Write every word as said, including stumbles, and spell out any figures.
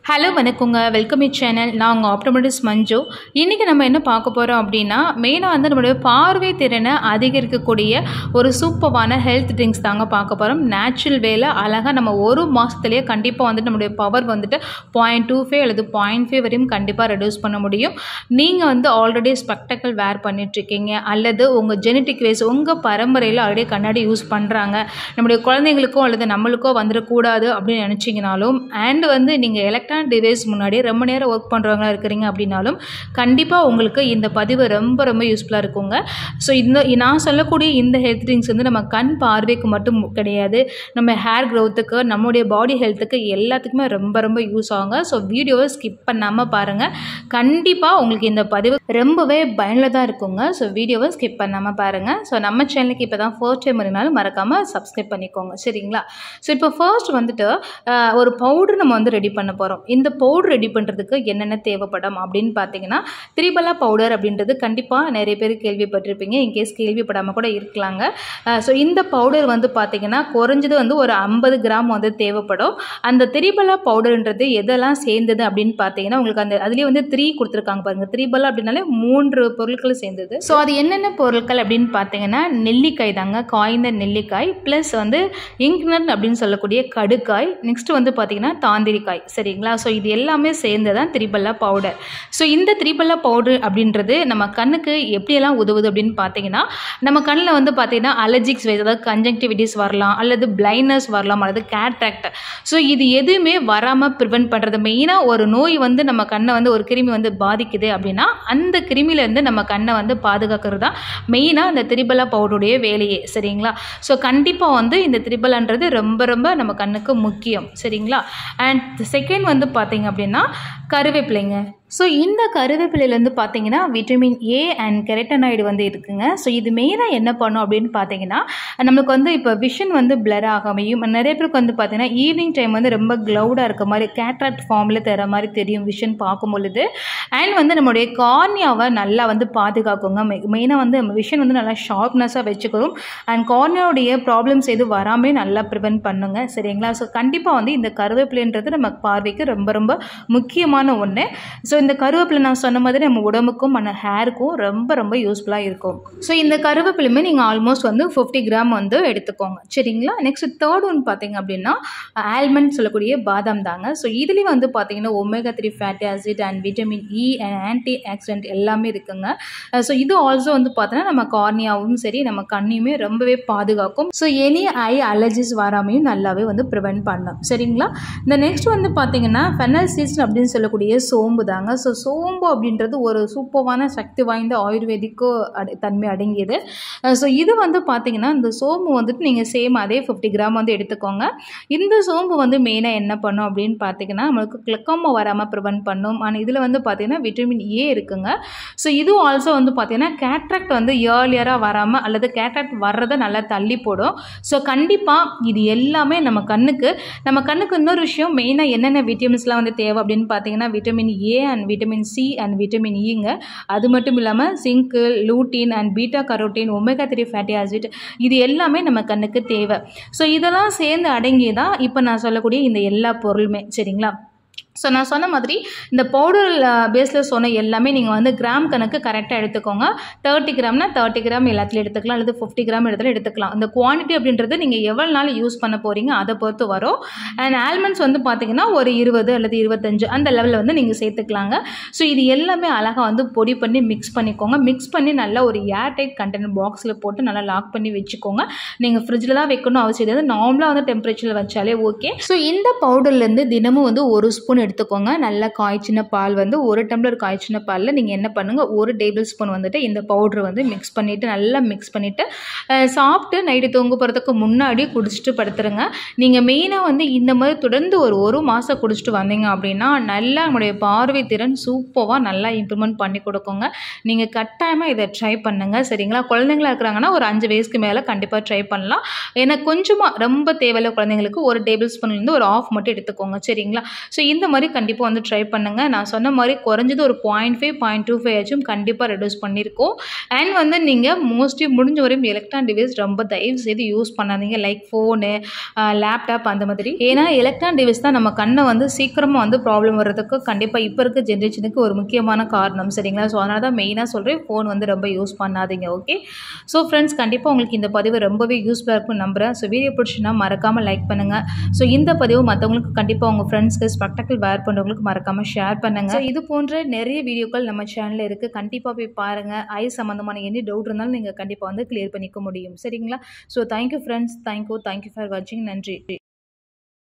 Hello வணக்கங்க. Welcome you channel. நான் உங்கள் ஆப்டோமெட்ரிஸ்ட் மஞ்சு. இன்றைக்கி நம்ம என்ன பார்க்க போகிறோம் அப்படின்னா, மெயினாக வந்து நம்மளுடைய பார்வை திறனை அதிகரிக்கக்கூடிய ஒரு சூப்பரான ஹெல்த் ட்ரிங்க்ஸ் தாங்க பார்க்க போகிறோம். நேச்சுரல் வேல அழகாக நம்ம ஒரு மாதத்துலேயே கண்டிப்பாக வந்துட்டு நம்மளுடைய பவர் வந்துட்டு பாயிண்ட் டூ ஃபைவ் அல்லது பாயிண்ட் ஃபைவ் வரையும் கண்டிப்பாக ரெடியூஸ் பண்ண முடியும். நீங்கள் வந்து ஆல்ரெடி ஸ்பெக்டக்கிள் வேர் பண்ணிகிட்ருக்கீங்க அல்லது உங்கள் ஜெனட்டிக் வேஸ் உங்கள் பரம்பரையில் ஆல்ரெடி கண்ணாடி யூஸ் பண்ணுறாங்க, நம்முடைய குழந்தைங்களுக்கோ அல்லது நம்மளுக்கோ வந்துடக்கூடாது அப்படின்னு நினச்சிங்கனாலும், அண்ட் வந்து நீங்கள் எலக்ட்ரானிக் டிவைஸ் முன்னாடி ரொம்ப நேரம் ஒர்க் பண்ணுறவங்களா இருக்கிறீங்க அப்படின்னாலும் கண்டிப்பாக உங்களுக்கு இந்த பதிவு ரொம்ப ரொம்ப யூஸ்ஃபுல்லாக இருக்குங்க. ஸோ இந்த நான் சொல்லக்கூடிய இந்த ஹெல்த் ட்ரிங்க்ஸ் வந்து நம்ம கண் பார்வைக்கு மட்டும் கிடையாது, நம்ம ஹேர் க்ரோத்துக்கு, நம்மளுடைய பாடி ஹெல்த்துக்கு எல்லாத்துக்குமே ரொம்ப ரொம்ப யூஸ் ஆகுங்க. ஸோ வீடியோவை ஸ்கிப் பண்ணாமல் பாருங்கள். கண்டிப்பாக உங்களுக்கு இந்த பதிவு ரொம்பவே பயனுள்ளதாக இருக்குங்க. ஸோ வீடியோவை ஸ்கிப் பண்ணாமல் பாருங்கள். ஸோ நம்ம சேனலுக்கு இப்போ தான் ஃபர்ஸ்ட் டைம் இருந்தாலும் மறக்காமல் சப்ஸ்கிரைப் பண்ணிக்கோங்க, சரிங்களா? ஸோ இப்போ ஃபர்ஸ்ட் வந்துட்டு ஒரு பவுடர் நம்ம வந்து ரெடி பண்ண போகிறோம். இந்த பவுடர் ரெடி பண்ணுறதுக்கு என்னென்ன தேவைப்படும் அப்படின்னு பார்த்தீங்கன்னா, திரிபலா பவுடர் அப்படின்றது கண்டிப்பாக நிறைய பேர் கேள்விப்பட்டிருப்பீங்க, இன்கேஸ் கேள்விப்படாமல் கூட இருக்கலாங்க. ஸோ இந்த பவுடர் வந்து பார்த்தீங்கன்னா குறைஞ்சது வந்து ஒரு ஐம்பது கிராம் வந்து தேவைப்படும். அந்த திரிபலா பவுடர்ன்றது எதெல்லாம் சேர்ந்தது அப்படின்னு பார்த்தீங்கன்னா, உங்களுக்கு அந்த அதுலேயே வந்து த்ரீ கொடுத்துருக்காங்க பாருங்கள். திரிபலா அப்படின்னாலே மூன்று பொருட்கள் சேர்ந்தது. ஸோ அது என்னென்ன பொருட்கள் அப்படின்னு பார்த்தீங்கன்னா, நெல்லிக்காய் தாங்க, காய்ந்த நெல்லிக்காய், ப்ளஸ் வந்து இங்க்னட் அப்படின்னு சொல்லக்கூடிய கடுக்காய், நெக்ஸ்ட் வந்து பார்த்தீங்கன்னா தாந்திரிக்காய், சரிங்களா? ஸோ இது எல்லாமே சேர்ந்து தான் திரிபலா பவுடர். ஸோ இந்த திரிபலா பவுடர் அப்படின்றது நம்ம கண்ணுக்கு எப்படியெல்லாம் உதவுது அப்படின்னு பார்த்தீங்கன்னா, நம்ம கண்ணில் வந்து பார்த்தீங்கன்னா அலர்ஜிக்ஸ், அதாவது கன்ஜங்டிவிட்டிஸ் வரலாம், அல்லது பிளைண்ட்னஸ் வரலாம், அல்லது கேட்ராக்ட். ஸோ இது எதுவுமே வராமல் ப்ரிவென்ட் பண்ணுறது. மெயினாக ஒரு நோய் வந்து நம்ம கண்ணை வந்து ஒரு கிருமி வந்து பாதிக்குது அப்படின்னா அந்த கிருமியிலேருந்து நம்ம கண்ணை வந்து பாதுகாக்கிறது தான் மெயினாக இந்த திரிபலா பவுடருடைய வேலையே, சரிங்களா? ஸோ கண்டிப்பாக வந்து இந்த திரிபலான்றது ரொம்ப ரொம்ப நம்ம கண்ணுக்கு முக்கியம், சரிங்களா? அண்ட் செகண்ட் வந்து பார்த்தீங்க அப்படின்னா கருவேப்பிலைங்க. ஸோ இந்த கருவேப்பிலையிலேருந்து பார்த்தீங்கன்னா விட்டமின் ஏ அண்ட் கெரட்டனாய்டு வந்து இருக்குங்க. ஸோ இது மெயினாக என்ன பண்ணும் அப்படின்னு பார்த்தீங்கன்னா, நம்மளுக்கு வந்து இப்போ விஷன் வந்து பிளர் ஆகாமையும், நிறைய பேருக்கு வந்து பார்த்தீங்கன்னா ஈவினிங் டைம் வந்து ரொம்ப க்ளவுடாக இருக்க மாதிரி கேட்ராக்ட் ஃபார்மில் தர மாதிரி தெரியும் விஷன் பார்க்கும் பொழுது. அண்ட் வந்து நம்மளுடைய கார்னியாவை நல்லா வந்து பாதுகாக்குங்க. மெ மெயினாக வந்து நம்ம விஷன் வந்து நல்லா ஷார்ப்னஸாக வச்சுக்கிறோம். அண்ட் கார்னியாவுடைய ப்ராப்ளம்ஸ் எதுவும் வராமல் நல்லா ப்ரிவென்ட் பண்ணுங்க, சரிங்களா? ஸோ கண்டிப்பாக வந்து இந்த கருவேப்பிலைன்றது நம்ம பார்வைக்கு ரொம்ப ரொம்ப முக்கியமான ஒன்று. ஸோ இந்த கருவேப்பிலை நான் சொன்ன மாதிரி நம்ம உடம்புக்கும் நம்ம ஹேருக்கும் ரொம்ப ரொம்ப யூஸ்ஃபுல்லாக இருக்கும். ஸோ இந்த கருவேப்பிலையுமே நீங்கள் ஆல்மோஸ்ட் வந்து ஃபிஃப்டி கிராம் வந்து எடுத்துக்கோங்க, சரிங்களா? நெக்ஸ்ட் தேர்ட் ஒன் பார்த்தீங்க அப்படின்னா ஆல்மண்ட் சொல்லக்கூடிய பாதாம் தாங்க. ஸோ இதுலேயும் வந்து பார்த்தீங்கன்னா omega three fatty acid and vitamin E and antioxidant எல்லாமே இருக்குங்க. ஸோ இது ஆல்சோ வந்து பார்த்தோன்னா நம்ம கார்னியாவும் சரி நம்ம கண்ணையுமே ரொம்பவே பாதுகாக்கும். ஸோ எனி ஐ அலர்ஜிஸ் வராமையும் நல்லாவே வந்து ப்ரிவென்ட் பண்ணும், சரிங்களா? இந்த நெக்ஸ்ட் வந்து பார்த்தீங்கன்னா ஃபெனல் சீட்ஸ் அப்படின்னு சொல்லக்கூடிய சோம்பு தாங்க. ஸோ சோம்பு அப்படின்றது ஒரு சூப்பரான சக்தி வாய்ந்த ஆயுர்வேதிக்கு தன்மை அடங்கியது. ஸோ இது வந்து பார்த்தீங்கன்னா இந்த சோம்பு வந்துட்டு நீங்கள் சேம் அதே ஃபிஃப்டி கிராம் வந்து எடுத்துக்கோங்க. இந்த சோம்பு வந்து மெயினாக என்ன பண்ணும் அப்படின்னு பார்த்தீங்கன்னா, நம்மளுக்கு கிளக்கோமா வராமல் ப்ரிவென்ட் பண்ணும். ஆனால் இதில் வந்து பார்த்தீங்கன்னா விட்டமின் ஏ இருக்குங்க. ஸோ இதுவும் ஆல்சோ வந்து பார்த்தீங்கன்னா கேட்ராக்ட் வந்து இயர்லியராக வராமல் அல்லது கேட்ராக்ட் வர்றதை நல்லா தள்ளி போடும். ஸோ கண்டிப்பாக இது எல்லாமே நம்ம கண்ணுக்கு நம்ம கண்ணுக்கு இன்னொரு விஷயம் மெயினாக என்னென்ன விட்டமின்ஸ்லாம் வந்து தேவை அப்படின்னு பார்த்தீங்கன்னா vitamin A and vitamin C and vitamin ஈங்க. அது மட்டும் இல்லாமல் zinc, lutein and beta carotene, omega three fatty acid, இது எல்லாமே நம்ம கண்ணுக்கு தேவை. ஸோ இதெல்லாம் சேர்ந்து அடங்கியதான் இப்போ நான் சொல்லக்கூடிய இந்த எல்லா பொருளுமே, சரிங்களா? ஸோ நான் சொன்ன மாதிரி இந்த பவுடர் பேஸில் சொன்ன எல்லாமே நீங்கள் வந்து கிராம் கணக்கு கரெக்டாக எடுத்துக்கோங்க. தேர்ட்டி கிராம்னா தேர்ட்டி கிராம் எல்லாத்துலையும் எடுத்துக்கலாம், அல்லது ஃபிஃப்டி கிராம் இடத்துல எடுத்துக்கலாம். இந்த குவான்டிட்டி அப்படின்றது நீங்கள் எவ்வளோ நாள் யூஸ் பண்ண போகிறீங்க அதை பொறுத்து வரும். அண்ட் ஆல்மண்ட்ஸ் வந்து பார்த்தீங்கன்னா ஒரு இருபது அல்லது இருபத்தஞ்சு அந்த லெவலில் வந்து நீங்கள் சேர்த்துக்கலாங்க. ஸோ இது எல்லாமே அழகாக வந்து பொடி பண்ணி மிக்ஸ் பண்ணிக்கோங்க. மிக்ஸ் பண்ணி நல்லா ஒரு ஏர் டைட் கண்டெய்னர் பாக்ஸில் போட்டு நல்லா லாக் பண்ணி வச்சுக்கோங்க. நீங்கள் ஃப்ரிட்ஜில் தான் வைக்கணும் அவசியம் இல்லை, நார்மலாக வந்து டெம்பரேச்சரில் வச்சாலே ஓகே. ஸோ இந்த பவுடர்லேருந்து தினமும் வந்து ஒரு ஸ்பூன் எடுத்துக்கோங்க. நல்லா காய்ச்சின பால் வந்து ஒரு டம்ளர் காய்ச்சின பாலில் நீங்கள் என்ன பண்ணுங்கள், ஒரு டேபிள் ஸ்பூன் வந்துட்டு இந்த பவுடர் வந்து மிக்ஸ் பண்ணிவிட்டு நல்லா மிக்ஸ் பண்ணிவிட்டு சாப்பிட்டு நைட்டு தூங்க போகிறதுக்கு முன்னாடி குடிச்சிட்டு படுத்துருங்க. நீங்கள் மெயினாக வந்து இந்த மாதிரி தொடர்ந்து ஒரு ஒரு மாதம் குடிச்சிட்டு வந்தீங்க அப்படின்னா நல்லா நம்முடைய பார்வை திறன் சூப்பராக நல்லா இம்ப்ரூவ்மெண்ட் பண்ணி கொடுக்குங்க. நீங்கள் கட்டாயமாக இதை ட்ரை பண்ணுங்கள், சரிங்களா? குழந்தைங்களா இருக்கிறாங்கன்னா ஒரு அஞ்சு வயசுக்கு மேலே கண்டிப்பாக ட்ரை பண்ணலாம். ஏன்னா கொஞ்சமாக ரொம்ப தேவையில்லை குழந்தைங்களுக்கு ஒரு டேபிள் ஸ்பூன்லேருந்து ஒரு ஆஃப் மட்டும் எடுத்துக்கோங்க, சரிங்களா? ஸோ இந்த மாதிரி கண்டிப்பாக வந்து ட்ரை பண்ணுங்கள். நான் சொன்ன மாதிரி குறைஞ்சது ஒரு point five point two five ஆச்சும் கண்டிப்பாக ரெடியூஸ் பண்ணியிருக்கோம். அண்ட் வந்து நீங்கள் மோஸ்ட்லி முடிஞ்ச வரையும் எலக்ட்ரான் டிவைஸ் ரொம்ப தயவு செய்து யூஸ் பண்ணாதீங்க. லைக் ஃபோனு, லேப்டாப் அந்த மாதிரி. ஏன்னா எலக்ட்ரான் டிவைஸ் தான் நம்ம கண்ணை வந்து சீக்கிரமாக வந்து ப்ராப்ளம் வர்றதுக்கு கண்டிப்பாக இப்போ இருக்க ஜென்ரேஷனுக்கு ஒரு முக்கியமான காரணம். சரிங்களா? ஸோ அதனால தான் மெயினாக சொல்கிறேன், ஃபோன் வந்து ரொம்ப யூஸ் பண்ணாதீங்க. ஓகே. ஸோ ஃப்ரெண்ட்ஸ், கண்டிப்பாக உங்களுக்கு இந்த பதிவு ரொம்பவே யூஸ்ஃபுல்லாக இருக்கும்னு நம்புகிறேன். ஸோ வீடியோ பிடிச்சுன்னா மறக்காமல் லைக் பண்ணுங்கள். ஸோ இந்த பதிவு மற்றவங்களுக்கு கண்டிப்பாக உங்கள் ஃப்ரெண்ட்ஸ்க்கு ஸ்பெக்டக்கிள் வேர் பண்ணுறவங்களுக்கு மறக்காமல் ஷேர் பண்ணுங்கள். ஸோ இது போன்ற நிறைய வீடியோக்கள் நம்ம சேனலில் இருக்குது. கண்டிப்பாக போய் பாருங்கள். ஐ சம்மந்தமான எனி டவுட் இருந்தாலும் நீங்கள் கண்டிப்பாக வந்து கிளியர் பண்ணிக்க முடியும். சரிங்களா? So thank you friends. Thank you thank you for வாட்சிங். நன்றி.